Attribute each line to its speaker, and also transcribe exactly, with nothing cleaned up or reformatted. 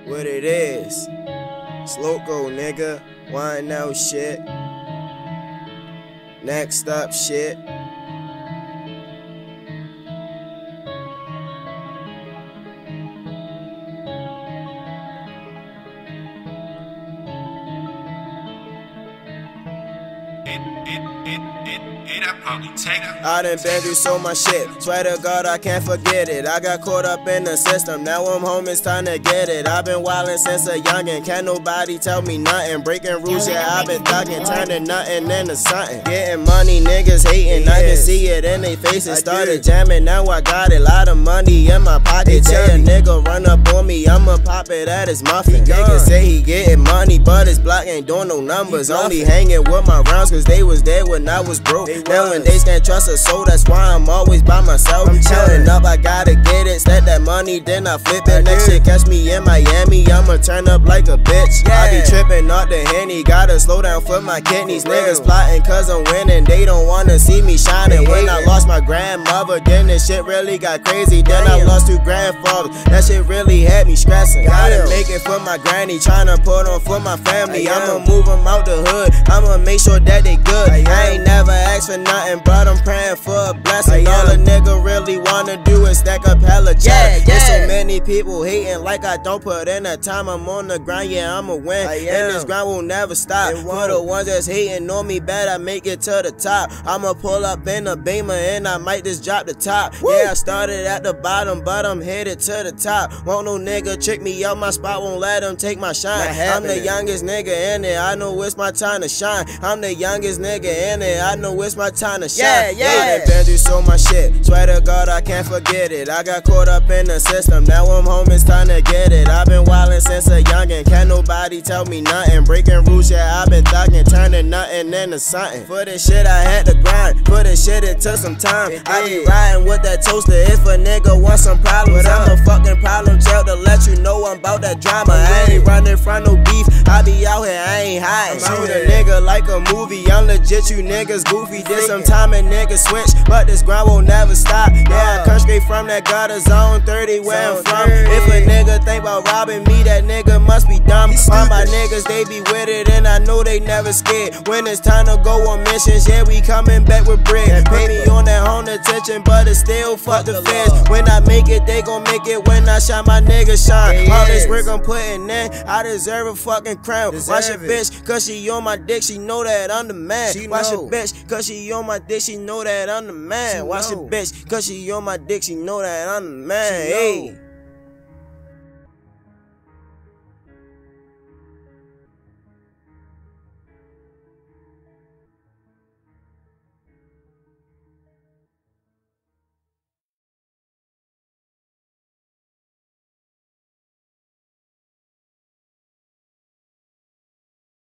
Speaker 1: What it is? Sloko, nigga. Wanna know shit? Next up, shit. I done been through so much shit, swear to God I can't forget it. I got caught up in the system, now I'm home, it's time to get it. I've been wildin' since a youngin', can't nobody tell me nothing. Breaking rules, yeah, I've been thuggin', turning nothing into something. Getting money, niggas hating, I can see it in they faces. Started jamming, now I got it, lot of money in my pocket. Say a nigga run up on me, I'ma pop it at his muffin. Niggas say he getting money, but his block ain't doing no numbers. Only hanging with my rounds, cause they was there when I was broke. Nowadays can't trust a soul, that's why I'm always by myself. I'm chillin' up, I gotta get it. Stack that money, then I flip it. Next shit catch me in Miami, I'ma turn up like a bitch. I be trippin' off the Henny, gotta slow down for my kidneys. Niggas plotting cause I'm winning, they don't wanna see me shining. When I lost my grandmother, then this shit really got crazy. Then I lost two grandfathers, that shit really had me stressing. Gotta make it for my granny, tryna put on for my family. I'ma move them out the hood, I'ma make sure that they good. I ain't never asked for nothing, but I'm praying for a blessing. All a nigga really wanna do is stack up hella check. Yeah, yeah. There's so many people hating like I don't put in the time. I'm on the grind, yeah, I'ma win. And this grind will never stop. For the ones that's hating on me, bet I make it to the top. I'ma pull up in a Beamer and I might just drop the top. Woo. Yeah, I started at the bottom, but I'm headed to the top. Won't no nigga trick me out my spot, won't let him take my shine. I'm the youngest nigga in it, I know it's my time to shine. I'm the youngest nigga in it, I know it's my time to shine. Yeah, yeah. I done been through so much shit, swear to God I can't forget it. I got caught up in the system, now I'm home, it's time to get it. I've been wildin' since a youngin', can't nobody tell me nothing. Breaking rules, yeah, I've been thuggin', turning nothing into something. For this shit I had to grind, for this shit it took some time. I be riding with that toaster, if a nigga want some problems, I'm a fucking problem child to let you know I'm about that drama. I ain't running from no beef, I be out here, I ain't hiding. Shoot a nigga like a movie, I'm legit, you niggas goofy. Did some time and niggas switch, but this grind will never stop. Yeah, I come straight from that gutter zone thirty where I'm from. If a nigga think about robbing me, that nigga must be dumb. All my niggas, they be with it and I know they never scared. When it's time to go on missions, yeah, we coming back with bread. Pay me on that home attention, but it's still fuck the feds. When I make it, they gon' make it. When I shine, my niggas shine. All this work I'm putting in, I deserve a fucking crown. Watch your bitch, cause she on my dick, she know that I'm the man. Watch your bitch, cause she on my dick, she know that I'm the man. Watch your bitch, cause she on my dick, she know that I'm the man. Hey.